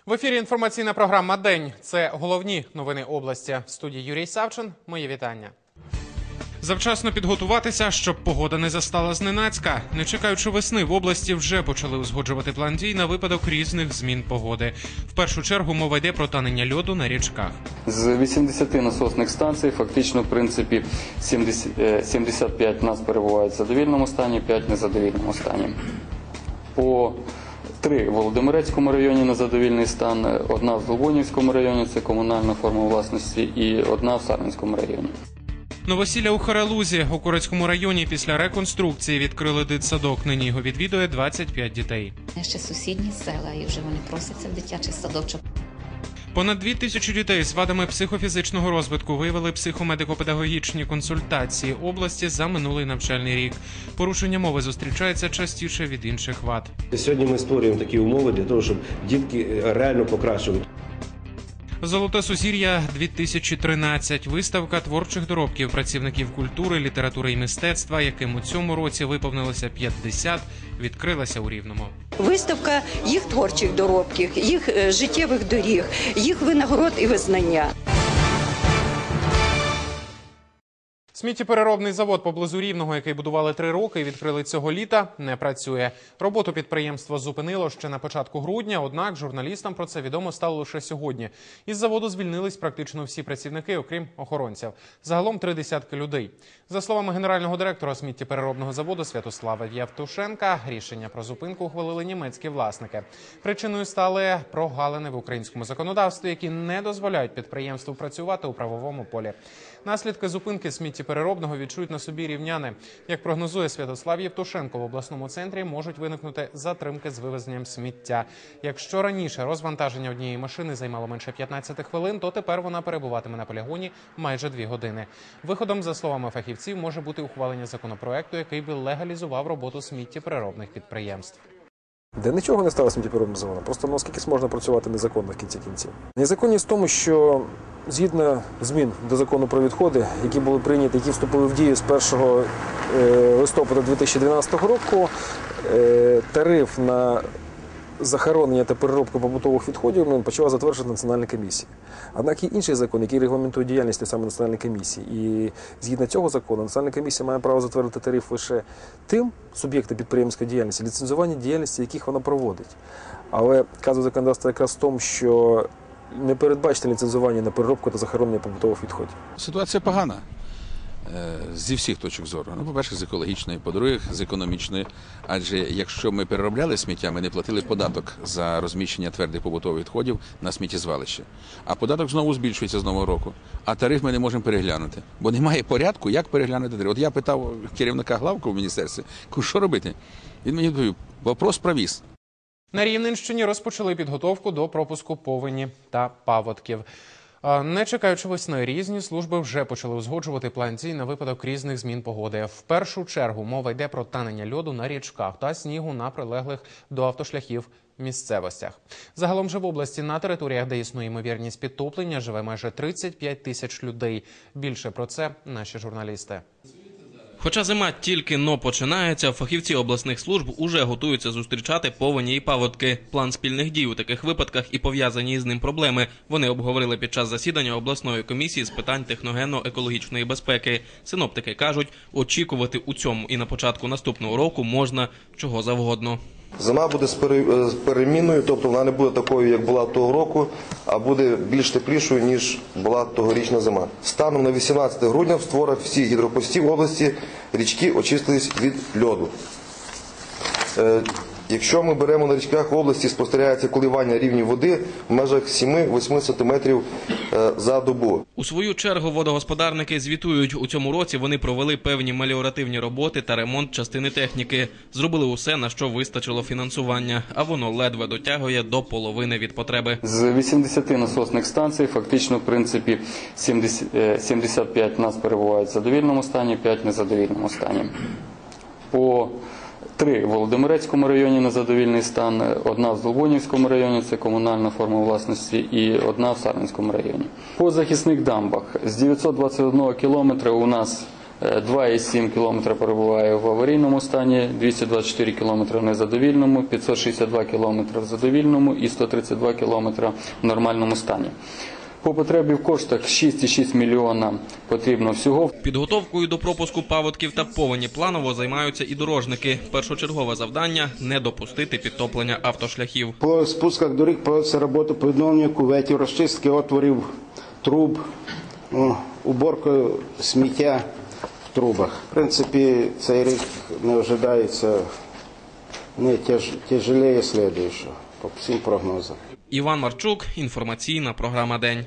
В ефірі інформаційна програма «День». Це головні новини області. В студії Юрій Савчин. Мої вітання. Завчасно підготуватися, щоб погода не застала зненацька. Не чекаючи весни, в області вже почали узгоджувати план дій на випадок різних змін погоди. В першу чергу мова йде про танення льоду на річках. З 80 насосних станцій, фактично, в принципі, 75 у нас перебувають в задовільному стані, 5 в незадовільному стані. По 3 в Володимирецькому районі на задовільний стан, 1 в Долбунівському районі, це комунальна форма власності, і 1 в Сарненському районі. Новосілля у Харалузі. У Курицькому районі після реконструкції відкрили дитсадок. Нині його відвідує 25 дітей. Ще сусідні села, і вже вони просяться в дитячий садочок. Понад 2000 дітей з вадами психофізичного розвитку виявили психомедико-педагогічні консультації області за минулий навчальний рік. Порушення мови зустрічається частіше від інших вад. Сьогодні ми створюємо такі умови для того, щоб дітки реально покращили. «Золоте сузір'я-2013» – виставка творчих доробків працівників культури, літератури і мистецтва, яким у цьому році виповнилося 50, відкрилася у Рівному. Виставка їх творчих доробків, їх життєвих доріг, їх винагород і визнання. Сміттєпереробний завод поблизу Рівного, який будували 3 роки і відкрили цього літа, не працює. Роботу підприємство зупинило ще на початку грудня, однак журналістам про це відомо стало лише сьогодні. Із заводу звільнились практично всі працівники, окрім охоронців. Загалом 30 людей. За словами генерального директора сміттєпереробного заводу Святослава Євтушенка, рішення про зупинку ухвалили німецькі власники. Причиною стали прогалини в українському законодавстві, які не дозволяють підприємству працювати у правовому полі. Наслідки зупинки сміттєпереробного відчують на собі рівняни. Як прогнозує Святослав Євтушенко, в обласному центрі можуть виникнути затримки з вивезенням сміття. Якщо раніше розвантаження однієї машини займало менше 15 хвилин, то тепер вона перебуватиме на полігоні майже 2 години. Виходом, за словами фахівців, може бути ухвалення законопроекту, який би легалізував роботу сміттєпереробних підприємств. Де нічого не стало сміттєпереробним заводом, просто скільки можна працювати незаконно в кінці кінців. Незаконність в тому, що згідно змін до закону про відходи, які були прийняті, які вступили в дію з 1 листопада 2012 року, тариф на захоронення та переробку побутових відходів почала затверджувати Національна комісія. Однак є інший закон, який регламентує діяльність саме Національної комісії. І згідно цього закону Національна комісія має право затвердити тариф лише тим суб'єктам підприємницької діяльності, ліцензування діяльності, яких вона проводить. Але казує законодавство якраз в тому, що не передбачити ліцензування на переробку та захоронення побутових відходів. Ситуація погана зі всіх точок зору. По-перше, з екологічної, по-друге, з економічної. Адже якщо ми переробляли сміття, ми не платили податок за розміщення твердих побутових відходів на сміттєзвалище. А податок знову збільшується з нового року. А тариф ми не можемо переглянути. Бо немає порядку, як переглянути тариф. От я питав керівника главку в міністерстві, що робити? Він мені відповів, вопрос провіз. На Рівненщині розпочали підготовку до пропуску повені та паводків. Не чекаючи весни, різні служби вже почали узгоджувати план дій на випадок різних змін погоди. В першу чергу мова йде про танення льоду на річках та снігу на прилеглих до автошляхів місцевостях. Загалом же в області на територіях, де існує ймовірність підтоплення, живе майже 35 тисяч людей. Більше про це наші журналісти. Хоча зима тільки-но починається, фахівці обласних служб уже готуються зустрічати повені і паводки. План спільних дій у таких випадках і пов'язані із ним проблеми вони обговорили під час засідання обласної комісії з питань техногенно-екологічної безпеки. Синоптики кажуть, очікувати у цьому і на початку наступного року можна чого завгодно. Зима буде з перемінною, тобто вона не буде такою, як була того року, а буде більш теплішою, ніж була тогорічна зима. Станом на 18 грудня в створах всіх гідропостів області річки очистились від льоду. Якщо ми беремо на річках області, спостерігається коливання рівня води в межах 7-8 см за добу. У свою чергу водогосподарники звітують, у цьому році вони провели певні меліоративні роботи та ремонт частини техніки. Зробили усе, на що вистачило фінансування, а воно ледве дотягує до половини від потреби. З 80 насосних станцій, фактично, в принципі, 75 у нас перебувають в задовільному стані, 5 в незадовільному стані. По 3 в Володимирецькому районі на задовільний стан, 1 в Долбунівському районі, це комунальна форма власності, і 1 в Сарненському районі. По захисних дамбах з 921 кілометра у нас 2,7 км перебуває в аварійному стані, 224 км в незадовільному, 562 км в задовільному і 132 км в нормальному стані. По потребі в коштах 6,6 мільйона потрібно всього. Підготовкою до пропуску паводків та повені планово займаються і дорожники. Першочергове завдання – не допустити підтоплення автошляхів. По спусках доріг проводиться робота по відновленню кюветів, розчистки отворів, труб, уборка сміття в трубах. В принципі, цей рік не ожидається не тяжелее слідуючого, по всім прогнозам. Іван Марчук, інформаційна програма «День».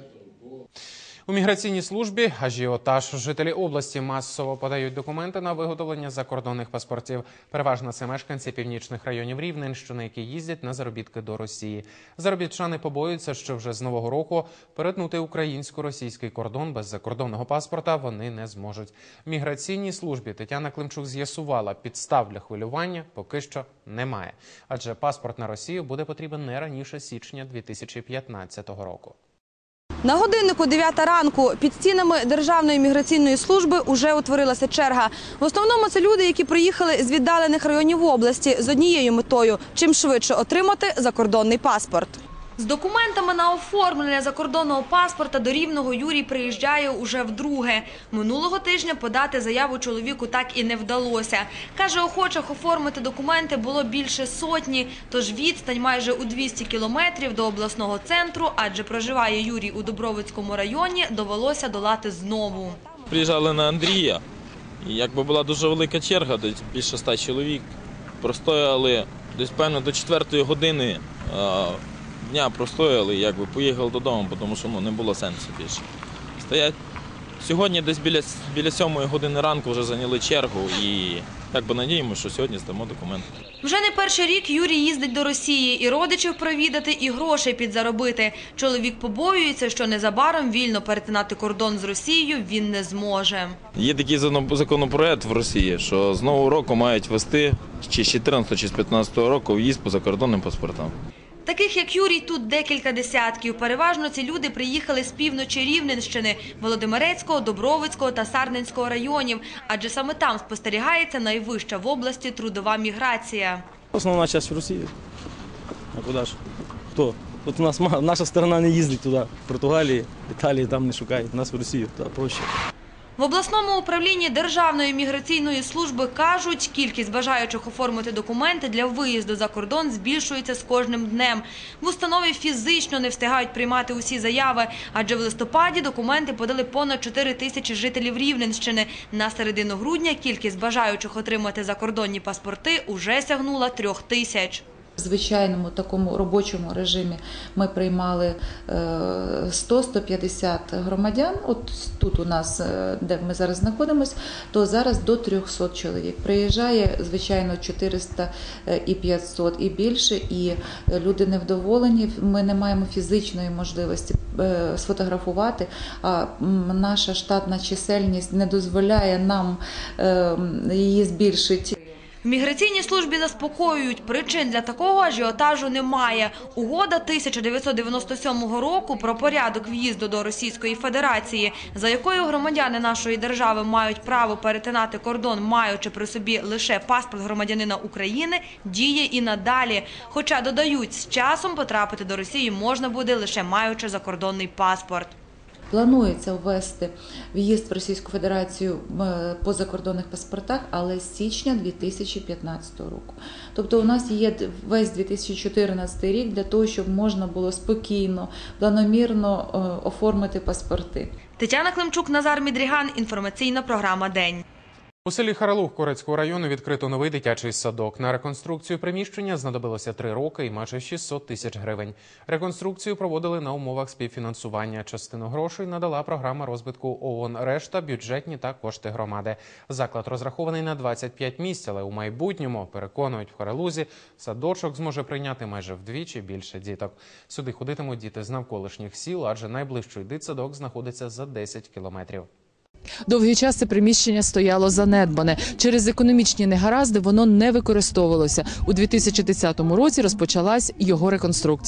У міграційній службі ажіотаж. Жителі області масово подають документи на виготовлення закордонних паспортів. Переважно це мешканці північних районів Рівненщини, які їздять на заробітки до Росії. Заробітчани побоюються, що вже з нового року перетнути українсько-російський кордон без закордонного паспорта вони не зможуть. В міграційній службі Тетяна Климчук з'ясувала, підстав для хвилювання поки що немає. Адже паспорт на Росію буде потрібен не раніше січня 2015 року. На годиннику 9 ранку під стінами Державної міграційної служби уже утворилася черга. В основному це люди, які приїхали з віддалених районів області з однією метою – чим швидше отримати закордонний паспорт. З документами на оформлення закордонного паспорта до Рівного Юрій приїжджає уже вдруге. Минулого тижня подати заяву чоловіку так і не вдалося. Каже, охочих оформити документи було більше сотні, тож відстань майже у 200 кілометрів до обласного центру, адже проживає Юрій у Дубровицькому районі, довелося долати знову. Приїжджали на Андрія, і якби була дуже велика черга, десь більше 100 чоловік. Простояли десь, певно, до 4 години дня простояли, якби поїхали додому, тому що не було сенсу більше. Стоять. Сьогодні десь біля 7 години ранку вже зайняли чергу і якби надіємося, що сьогодні здамо документи. Вже не перший рік Юрій їздить до Росії і родичів провідати, і грошей підзаробити. Чоловік побоюється, що незабаром вільно перетинати кордон з Росією він не зможе. Є такий законопроект в Росії, що з нового року мають вести, чи з 14, чи з 15 року, в'їзд по закордонним паспортам. Таких, як Юрій, тут декілька десятків. Переважно ці люди приїхали з півночі Рівненщини, Володимирецького, Дубровицького та Сарненського районів, адже саме там спостерігається найвища в області трудова міграція. Основна частина в Росії. А куди ж? Хто? Тут у нас наша сторона не їздить туди, в Португалії, Італії там не шукають, нас в Росію, туди проще. В обласному управлінні Державної міграційної служби кажуть, кількість бажаючих оформити документи для виїзду за кордон збільшується з кожним днем. В установі фізично не встигають приймати усі заяви, адже в листопаді документи подали понад 4 тисячі жителів Рівненщини. На середину грудня кількість бажаючих отримати закордонні паспорти уже сягнула 3 тисяч. В звичайному такому робочому режимі ми приймали 100-150 громадян. От тут у нас, де ми зараз знаходимося, то зараз до 300 чоловік. Приїжджає, звичайно, 400 і 500 і більше, і люди невдоволені. Ми не маємо фізичної можливості сфотографувати, а наша штатна чисельність не дозволяє нам її збільшити. В міграційній службі заспокоюють, причин для такого ажіотажу немає. Угода 1997 року про порядок в'їзду до Російської Федерації, за якою громадяни нашої держави мають право перетинати кордон, маючи при собі лише паспорт громадянина України, діє і надалі. Хоча, додають, з часом потрапити до Росії можна буде лише маючи закордонний паспорт. Планується ввести в'їзд в Російську Федерацію по закордонних паспортах, але з січня 2015 року. Тобто у нас є весь 2014 рік для того, щоб можна було спокійно, планомірно оформити паспорти. Тетяна Климчук, Назар Мідріган, інформаційна програма «День». У селі Харалух Корецького району відкрито новий дитячий садок. На реконструкцію приміщення знадобилося 3 роки і майже 600 тисяч гривень. Реконструкцію проводили на умовах співфінансування. Частину грошей надала програма розвитку ООН, решта – бюджетні та кошти громади. Заклад розрахований на 25 місць, але у майбутньому, переконують в Харалузі, садочок зможе прийняти майже вдвічі більше діток. Сюди ходитимуть діти з навколишніх сіл, адже найближчий дитсадок знаходиться за 10 кілометрів. Довгий час це приміщення стояло занедбане. Через економічні негаразди воно не використовувалося. У 2010 році розпочалась його реконструкція.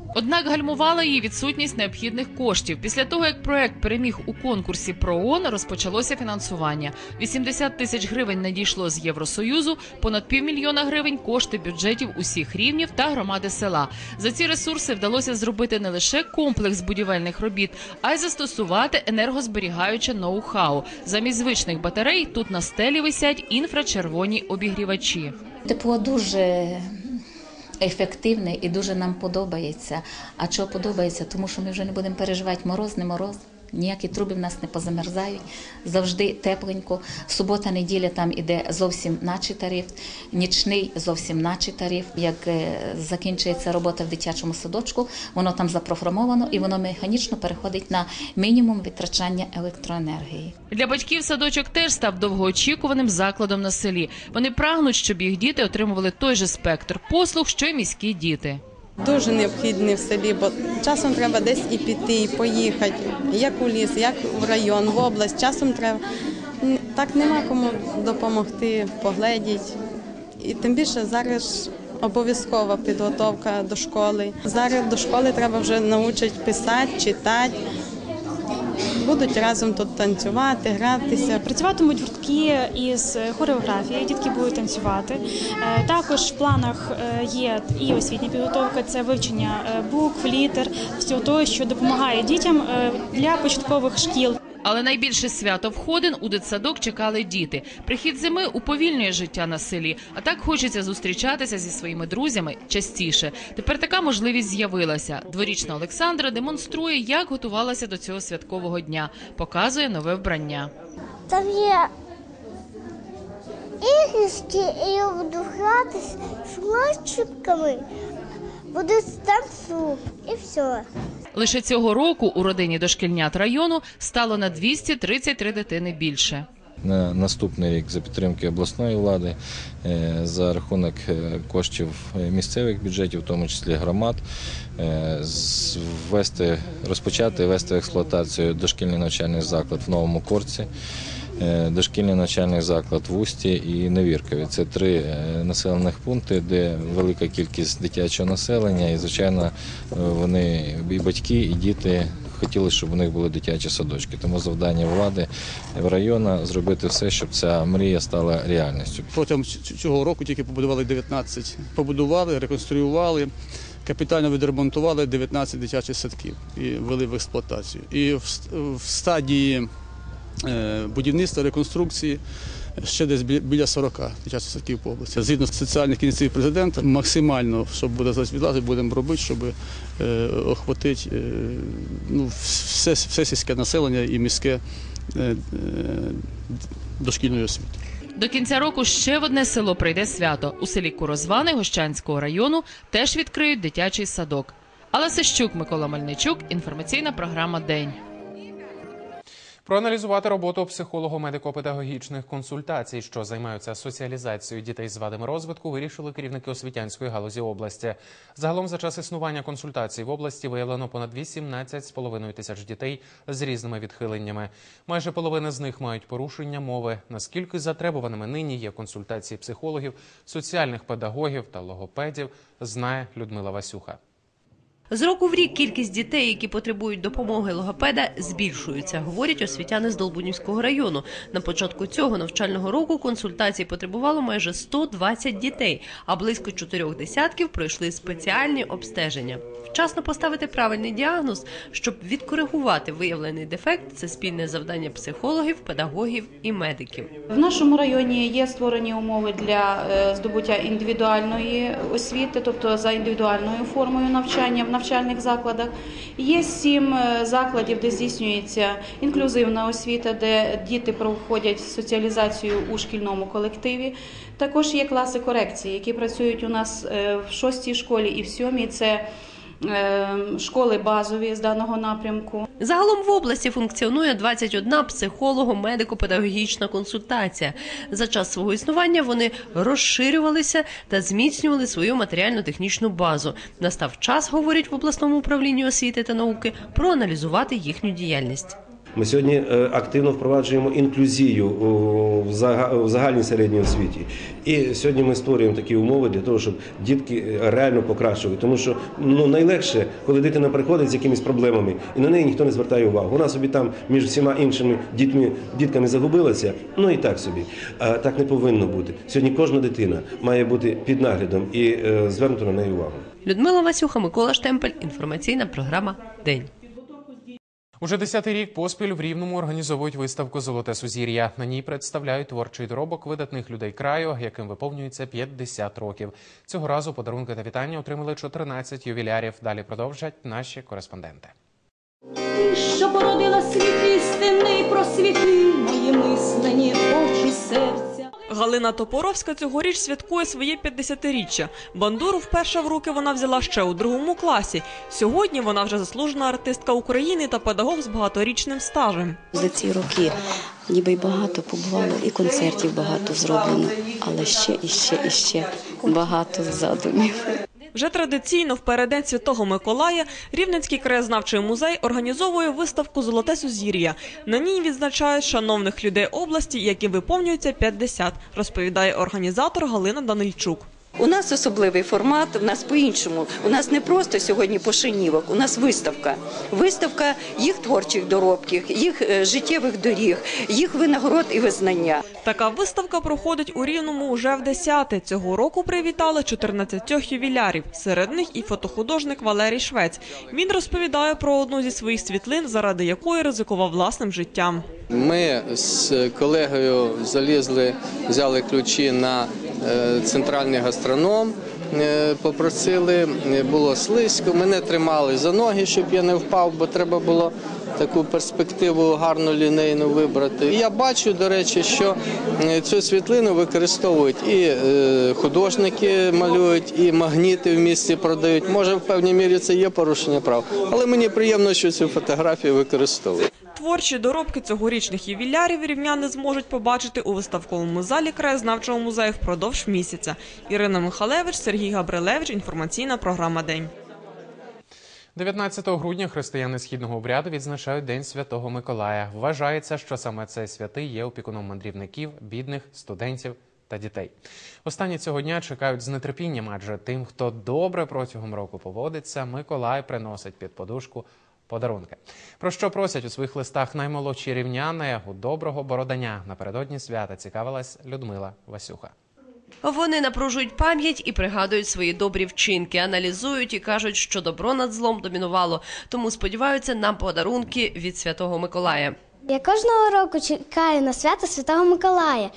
Однак гальмувала її відсутність необхідних коштів. Після того, як проект переміг у конкурсі ПРООН, розпочалося фінансування. 80 тисяч гривень надійшло з Євросоюзу, понад 500 000 гривень – кошти бюджетів усіх рівнів та громади села. За ці ресурси вдалося зробити не лише комплекс будівельних робіт, а й застосувати енергозберігаюче ноу-хау. Замість звичних батарей тут на стелі висять інфрачервоні обігрівачі. Тепло дуже ефективне і дуже нам подобається. А чого подобається? Тому що ми вже не будемо переживати мороз, не мороз. Ніякі труби в нас не позамерзають, завжди тепленько. Субота-неділя там іде зовсім начий тариф, нічний зовсім начий тариф. Як закінчується робота в дитячому садочку, воно там запрограмовано і воно механічно переходить на мінімум витрачання електроенергії. Для батьків садочок теж став довгоочікуваним закладом на селі. Вони прагнуть, щоб їх діти отримували той же спектр послуг, що й міські діти. Дуже необхідний в селі, бо часом треба десь і піти, і поїхати, як у ліс, як в район, в область. Часом треба, так нема кому допомогти, погледіти. І тим більше зараз обов'язкова підготовка до школи. Зараз до школи треба вже навчити писати, читати. Будуть разом тут танцювати, гратися. Працюватимуть гуртки із хореографії, дітки будуть танцювати. Також в планах є і освітня підготовка, це вивчення букв, літер, всього того, що допомагає дітям для початкових шкіл. Але найбільше свято входин у дитсадок чекали діти. Прихід зими уповільнює життя на селі, а так хочеться зустрічатися зі своїми друзями частіше. Тепер така можливість з'явилася. Дворічна Олександра демонструє, як готувалася до цього святкового дня. Показує нове вбрання. Там є іграшки, і я буду гратися з хлопчиками, буду там суп, і все. Лише цього року у родині дошкільнят району стало на 233 дитини більше. На наступний рік за підтримки обласної влади, за рахунок коштів місцевих бюджетів, в тому числі громад, розпочати вести в експлуатацію дошкільний навчальний заклад в Новому Корці, дошкільний навчальний заклад в Усті і Невіркові. Це 3 населених пункти, де велика кількість дитячого населення, і, звичайно, вони, і батьки, і діти хотіли, щоб у них були дитячі садочки. Тому завдання влади в району зробити все, щоб ця мрія стала реальністю. Протягом цього року тільки побудували 19. Побудували, реконструювали, капітально відремонтували 19 дитячих садків і ввели в експлуатацію. І в стадії будівництва, реконструкції ще десь біля 40 дитячих садків по області. Згідно з соціальних ініціатив президента, максимально, що буде зараз відлазити, будемо робити, щоб охватити все сільське населення і міське дошкільною освітою. До кінця року ще в одне село прийде свято. У селі Курозвани Гощанського району теж відкриють дитячий садок. Алла Сищук, Микола Мельничук, інформаційна програма «День». Проаналізувати роботу психолого-медико-педагогічних консультацій, що займаються соціалізацією дітей з вадами розвитку, вирішили керівники освітянської галузі області. Загалом за час існування консультацій в області виявлено понад 18,5 тисяч дітей з різними відхиленнями. Майже половина з них мають порушення мови. Наскільки затребуваними нині є консультації психологів, соціальних педагогів та логопедів, знає Людмила Васюха. З року в рік кількість дітей, які потребують допомоги логопеда, збільшується, говорять освітяни з Долбунівського району. На початку цього навчального року консультацій потребувало майже 120 дітей, а близько 4 десятків пройшли спеціальні обстеження. Вчасно поставити правильний діагноз, щоб відкоригувати виявлений дефект – це спільне завдання психологів, педагогів і медиків. В нашому районі є створені умови для здобуття індивідуальної освіти, тобто за індивідуальною формою навчання в навчальних закладах. Є 7 закладів, де здійснюється інклюзивна освіта, де діти проходять соціалізацію у шкільному колективі. Також є класи корекції, які працюють у нас в 6-й школі і в 7-й. Це школи базові з даного напрямку. Загалом в області функціонує 21 психолого-медико-педагогічна консультація. За час свого існування вони розширювалися та зміцнювали свою матеріально-технічну базу. Настав час, говорять в обласному управлінні освіти та науки, проаналізувати їхню діяльність. Ми сьогодні активно впроваджуємо інклюзію в загальній середній освіті. І сьогодні ми створюємо такі умови для того, щоб дітки реально покращували. Тому що найлегше, коли дитина приходить з якимись проблемами, і на неї ніхто не звертає увагу. Вона собі там між всіма іншими дітками загубилася, і так собі. Так не повинно бути. Сьогодні кожна дитина має бути під наглядом і звернути на неї увагу. Людмила Васюха, Микола Штемпель. Інформаційна програма «День». Уже 10-й рік поспіль в Рівному організовують виставку «Золоте сузір'я». На ній представляють творчий доробок видатних людей краю, яким виповнюється 50 років. Цього разу подарунки та вітання отримали 14 ювілярів. Далі продовжать наші кореспонденти. Ти, що породила світ істинний, просвіти мої мислені очі серця. Галина Топоровська цьогоріч святкує своє 50-річчя. Бандуру вперше в руки вона взяла ще у 2 класі. Сьогодні вона вже заслужена артистка України та педагог з багаторічним стажем. За ці роки ніби й багато побувало, і концертів багато зроблено, але ще багато задумів. Вже традиційно в переддень Святого Миколая Рівненський краєзнавчий музей організовує виставку «Золоте сузір'я». На ній відзначають шановних людей області, яким виповнюється 50, розповідає організатор Галина Данильчук. У нас особливий формат, у нас по-іншому. У нас не просто сьогодні пошанівок, у нас виставка. Виставка їх творчих доробків, їх життєвих доріг, їх винагород і визнання. Така виставка проходить у Рівному уже в 10-те. Цього року привітали 14 ювілярів. Серед них і фотохудожник Валерій Швець. Він розповідає про одну зі своїх світлин, заради якої ризикував власним життям. Ми з колегою взяли ключі на центральний гастроном, попросили, було слизько, мене тримали за ноги, щоб я не впав, бо треба було таку перспективу гарну лінейну вибрати. І я бачу, до речі, що цю світлину використовують і художники малюють, і магніти в місті продають. Може, в певній мірі це є порушення прав, але мені приємно, що цю фотографію використовують. Творчі доробки цьогорічних ювілярів рівняни зможуть побачити у виставковому залі краєзнавчого музею впродовж місяця. Ірина Михалевич, Сергій Габрилевич. Інформаційна програма «День». 19 грудня християни східного обряду відзначають День Святого Миколая. Вважається, що саме цей святий є опікуном мандрівників, бідних, студентів та дітей. Останні цього дня чекають з нетерпінням, адже тим, хто добре протягом року поводиться, Миколай приносить під подушку подарунки. Про що просять у своїх листах наймолодші рівняни у доброго бородання напередодні свята цікавилась Людмила Васюха. Вони напружують пам'ять і пригадують свої добрі вчинки, аналізують і кажуть, що добро над злом домінувало, тому сподіваються на подарунки від Святого Миколая. Я кожного року чекаю на свято Святого Миколая.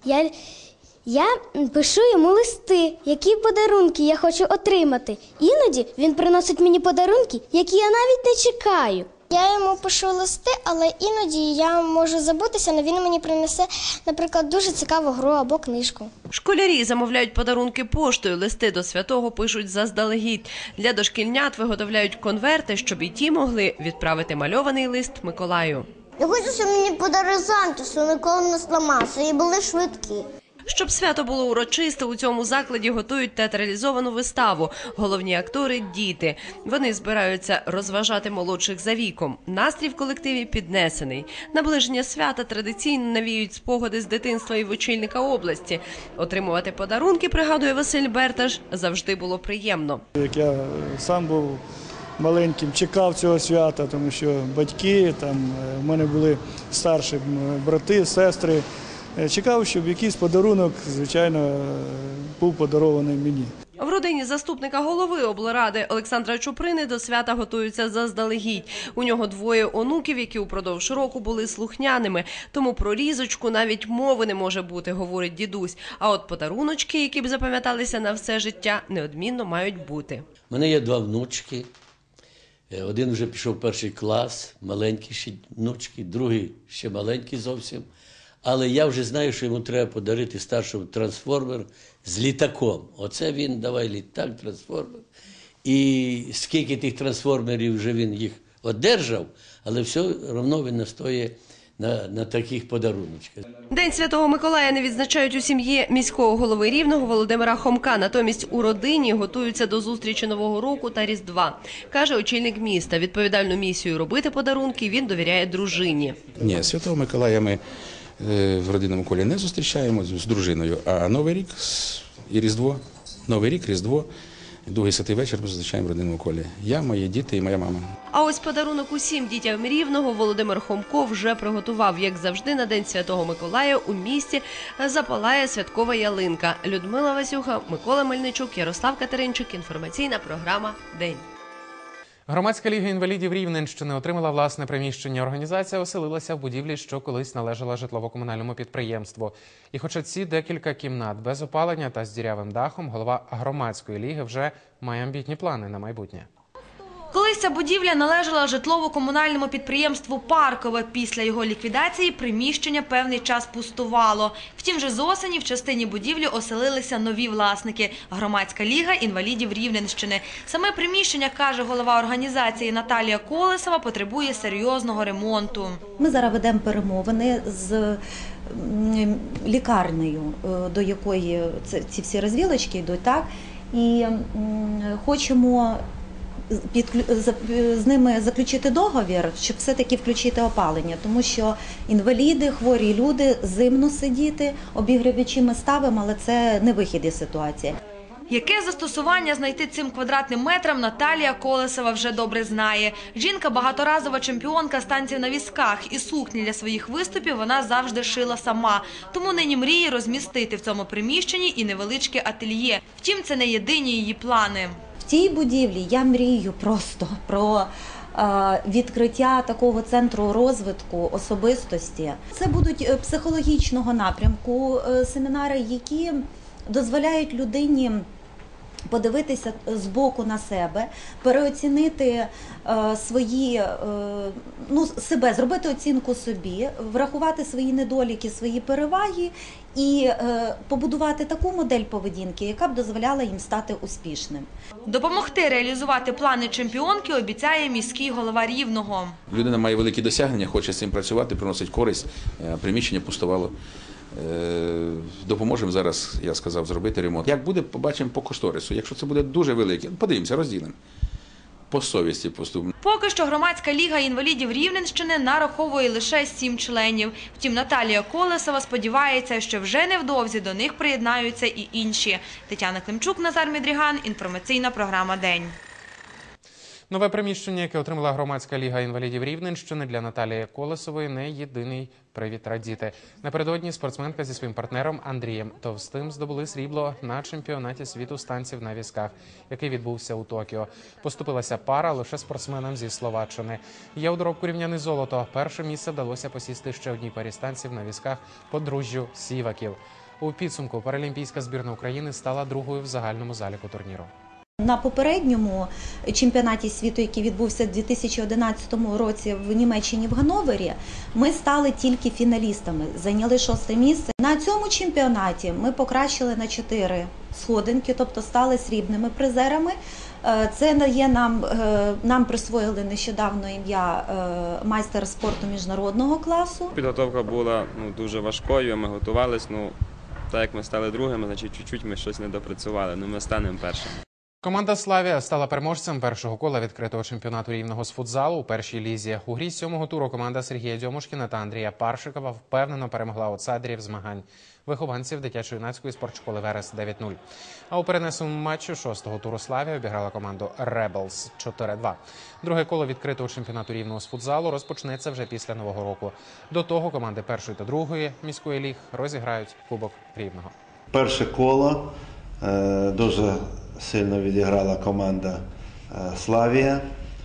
Я пишу йому листи, які подарунки я хочу отримати. Іноді він приносить мені подарунки, які я навіть не чекаю. Я йому пишу листи, але іноді я можу забутися, але він мені принесе, наприклад, дуже цікаву гру або книжку. Школярі замовляють подарунки поштою, листи до святого пишуть заздалегідь. Для дошкільнят виготовляють конверти, щоб і ті могли відправити мальований лист Миколаю. Я хочу, щоб мені подарили зонтик, що ніколи не зламався, і були швидкі. Щоб свято було урочисте, у цьому закладі готують театралізовану виставу. Головні актори – діти. Вони збираються розважати молодших за віком. Настрій в колективі піднесений. Наближення свята традиційно навіюють спогади з дитинства і в очільника області. Отримувати подарунки, пригадує Василь Берташ, завжди було приємно. Як я сам був маленьким, чекав цього свята, тому що батьки, в мене були старші брати, сестри. Чекав, щоб якийсь подарунок, звичайно, був подарований мені. В родині заступника голови облради Олександра Чуприни до свята готуються заздалегідь. У нього 2 онуків, які упродовж року були слухняними. Тому про різочку навіть мови не може бути, говорить дідусь. А от подаруночки, які б запам'яталися на все життя, неодмінно мають бути. У мене є 2 внучки. Один вже пішов 1 клас, маленькі ще внучки, другий ще маленький зовсім. Але я вже знаю, що йому треба подарити старшому трансформер з літаком. Оце він, давай літак, трансформер. І скільки тих трансформерів вже він їх одержав, але все одно він настоє на таких подаруночках. День Святого Миколая не відзначають у сім'ї міського голови Рівного Володимира Хомка. Натомість у родині готуються до зустрічі Нового року та Різдва. Каже очільник міста, відповідальну місію робити подарунки він довіряє дружині. Ні, Святого Миколая ми в родинному колі не зустрічаємо з дружиною, а Новий рік і Різдво, Новий рік, Різдво, Другий святий вечір ми зустрічаємо в родинному колі. Я, мої діти і моя мама. А ось подарунок усім дітям Рівного Володимир Хомко вже приготував. Як завжди, на День Святого Миколая у місті запалає святкова ялинка. Людмила Васюха, Микола Мельничук, Ярослав Катеринчик. Інформаційна програма «День». Громадська ліга інвалідів Рівненщини отримала власне приміщення. Організація оселилася в будівлі, що колись належала житлово-комунальному підприємству. І хоча ці декілька кімнат без опалення та з дірявим дахом, голова громадської ліги вже має амбітні плани на майбутнє. Колись ця будівля належала житлово-комунальному підприємству «Паркове». Після його ліквідації приміщення певний час пустувало. Втім, вже з осені в частині будівлі оселилися нові власники – Громадська ліга інвалідів Рівненщини. Саме приміщення, каже голова організації Наталія Колесова, потребує серйозного ремонту. Ми зараз ведемо перемовини з лікарнею, до якої ці всі розвілочки йдуть, так? І хочемо з ними заключити договір, щоб все-таки включити опалення, тому що інваліди, хворі люди, зимно сидіти, обігрівачі ми ставимо, але це не вихід із ситуації. Яке застосування знайти цим квадратним метрам, Наталія Колесова вже добре знає. Жінка – багаторазова чемпіонка з танців на візках, і сукні для своїх виступів вона завжди шила сама. Тому нині мріє розмістити в цьому приміщенні і невеличке ательє. Втім, це не єдині її плани. В цій будівлі я мрію просто про відкриття такого центру розвитку особистості. Це будуть психологічного напрямку семінари, які дозволяють людині подивитися збоку на себе, переоцінити себе, зробити оцінку собі, врахувати свої недоліки, свої переваги і побудувати таку модель поведінки, яка б дозволяла їм стати успішним. Допомогти реалізувати плани чемпіонки обіцяє міський голова Рівного. Людина має великі досягнення, хоче з цим працювати, приносить користь, приміщення пустувало. Допоможемо зараз, я сказав, зробити ремонт. Як буде, побачимо по кошторису. Якщо це буде дуже велике, подивимося, розділимо. По совісті поступимо. Поки що Громадська ліга інвалідів Рівненщини нараховує лише 7 членів. Втім, Наталія Колесова сподівається, що вже невдовзі до них приєднаються і інші. Тетяна Климчук, Назар Мідріган. Інформаційна програма «День». Нове приміщення, яке отримала Громадська ліга інвалідів Рівненщини, для Наталії Колесової не єдиний привід радіти. Напередодні спортсменка зі своїм партнером Андрієм Товстим здобули срібло на чемпіонаті світу з танців на візках, який відбувся у Токіо. Поступилася пара лише спортсменам зі Словаччини. Є у доробку рівняне золото. Перше місце вдалося посісти ще одній парі з танців на візках подружжю Сіваків. У підсумку паралімпійська збірна України стала другою в загальному заліку турніру. На попередньому чемпіонаті світу, який відбувся у 2011 році в Німеччині, в Ганновері, ми стали тільки фіналістами, зайняли 6-те місце. На цьому чемпіонаті ми покращили на 4 сходинки, тобто стали срібними призерами. Це дає нам присвоїли нещодавно ім'я майстер спорту міжнародного класу. Підготовка була дуже важкою, ми готувалися, так як ми стали другими, значить чуть-чуть ми щось не допрацювали, ми станемо першими. Команда «Славія» стала переможцем першого кола відкритого чемпіонату Рівного з футзалу у першій лізі. У грі 7-го туру команда Сергія Дьомушкіна та Андрія Паршикова впевнено перемогла аутсайдерів змагань – вихованців дитячо-юнацької спортшколи «Верес» 9-0. А у перенесеному матчі 6-го туру «Славія» обіграла команду «Ребелс» 4-2. Друге коло відкритого чемпіонату Рівного з футзалу розпочнеться вже після Нового року. До того команди першої та другої міської ліг розіграють Кубок Рівного. Перше коло дуже сильно відіграла команда «Славія»,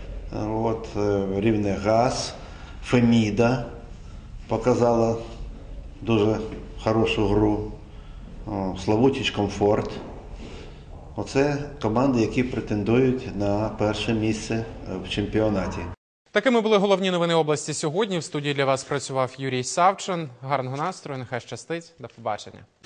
«Рівнегаз», «Феміда» показала дуже хорошу гру, «Славутич Комфорт». Оце команди, які претендують на перше місце в чемпіонаті. Такими були головні новини області сьогодні. В студії для вас працював Юрій Савчин. Гарного настрою, нехай щастить. До побачення.